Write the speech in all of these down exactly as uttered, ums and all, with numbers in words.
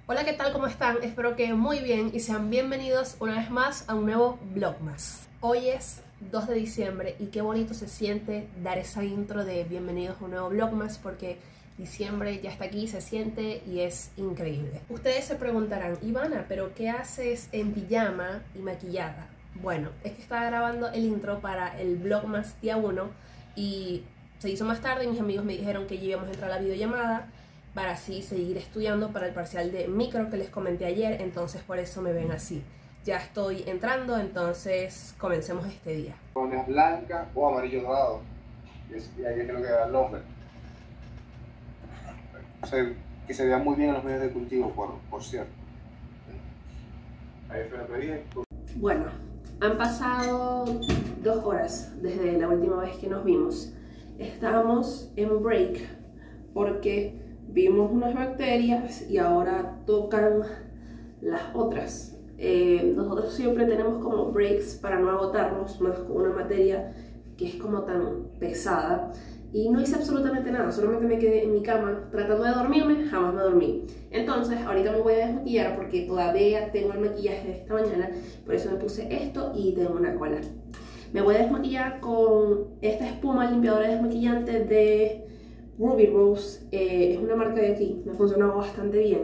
Hola, ¿qué tal? ¿Cómo están? Espero que muy bien y sean bienvenidos una vez más a un nuevo Vlogmas. Hoy es dos de diciembre y qué bonito se siente dar esa intro de bienvenidos a un nuevo Vlogmas porque diciembre ya está aquí, se siente y es increíble. Ustedes se preguntarán, Ivana, ¿pero qué haces en pijama y maquillada? Bueno, es que estaba grabando el intro para el Vlogmas día uno y se hizo más tarde y mis amigos me dijeron que ya íbamos a entrar a la videollamada para así seguir estudiando para el parcial de micro que les comenté ayer, entonces por eso me ven así. Ya estoy entrando, entonces comencemos este día. Con blanca o amarillo dorado, y ahí es lo que da el nombre. O sea, que se vea muy bien en los medios de cultivo, por, por cierto. Ahí fue lo que dije. Bueno, han pasado dos horas desde la última vez que nos vimos. Estábamos en break porque vimos unas bacterias y ahora tocan las otras. Eh, nosotros siempre tenemos como breaks para no agotarnos más con una materia que es como tan pesada. Y no hice absolutamente nada, solamente me quedé en mi cama tratando de dormirme, jamás me dormí. Entonces ahorita me voy a desmaquillar porque todavía tengo el maquillaje de esta mañana, por eso me puse esto y tengo una cola. Me voy a desmaquillar con esta espuma limpiadora desmaquillante de Ruby Rose, eh, es una marca de aquí, me funcionó bastante bien.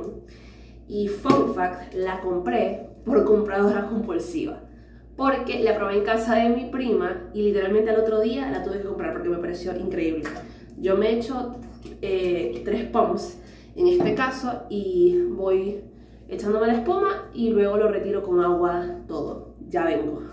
Y fun fact, la compré por compradora compulsiva porque la probé en casa de mi prima y literalmente al otro día la tuve que comprar porque me pareció increíble. Yo me he hecho eh, tres pumps en este caso y voy echándome la espuma y luego lo retiro con agua todo. Ya vengo.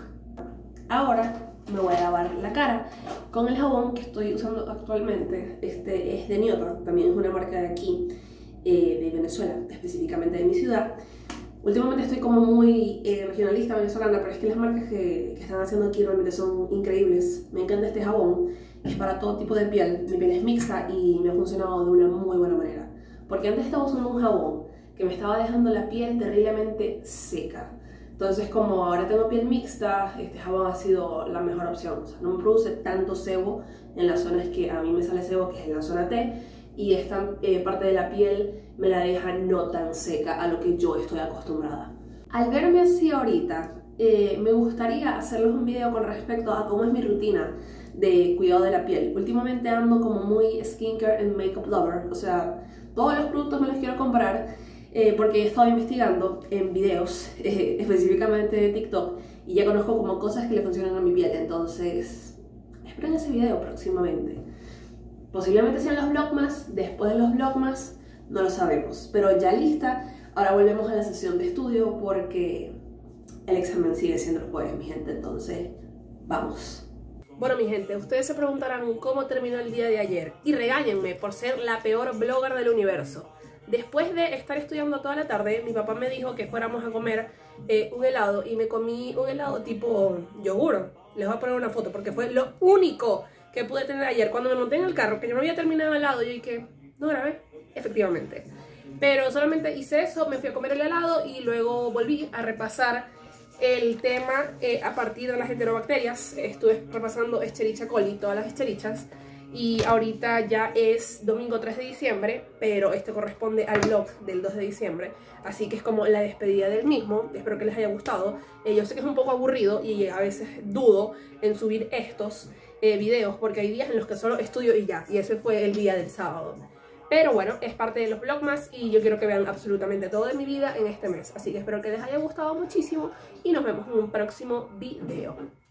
Ahora me voy a lavar la cara con el jabón que estoy usando actualmente. Este es de Niota, también es una marca de aquí, eh, de Venezuela, específicamente de mi ciudad. Últimamente estoy como muy eh, regionalista venezolana, pero es que las marcas que, que están haciendo aquí realmente son increíbles. Me encanta este jabón, es para todo tipo de piel. Mi piel es mixta y me ha funcionado de una muy buena manera. Porque antes estaba usando un jabón que me estaba dejando la piel terriblemente seca. Entonces, como ahora tengo piel mixta, este jabón ha sido la mejor opción. O sea, no me produce tanto sebo en las zonas que a mí me sale sebo, que es en la zona T, y esta eh, parte de la piel me la deja no tan seca a lo que yo estoy acostumbrada. Al verme así ahorita, eh, me gustaría hacerles un video con respecto a cómo es mi rutina de cuidado de la piel. Últimamente ando como muy skincare and makeup lover, o sea, todos los productos me los quiero comprar eh, porque he estado investigando en videos, eh, específicamente de TikTok, y ya conozco como cosas que le funcionan a mi piel, entonces esperen ese video próximamente. Posiblemente sean los vlogmas, después de los vlogmas, no lo sabemos. Pero ya lista, ahora volvemos a la sesión de estudio porque el examen sigue siendo el jueves, mi gente, entonces vamos. Bueno, mi gente, ustedes se preguntarán cómo terminó el día de ayer y regáñenme por ser la peor blogger del universo. Después de estar estudiando toda la tarde, mi papá me dijo que fuéramos a comer eh, un helado y me comí un helado tipo yogur. Les voy a poner una foto porque fue lo único que pude tener ayer. Cuando me monté en el carro, que yo no había terminado el helado, yo dije, no grabé, efectivamente. Pero solamente hice eso, me fui a comer el helado y luego volví a repasar el tema eh, a partir de las enterobacterias. Estuve repasando Escherichia coli, todas las escherichas. Y ahorita ya es domingo tres de diciembre, pero este corresponde al vlog del dos de diciembre. Así que es como la despedida del mismo. Espero que les haya gustado. Eh, yo sé que es un poco aburrido y a veces dudo en subir estos eh, videos porque hay días en los que solo estudio y ya. Y ese fue el día del sábado. Pero bueno, es parte de los vlogmas y yo quiero que vean absolutamente todo de mi vida en este mes. Así que espero que les haya gustado muchísimo y nos vemos en un próximo video.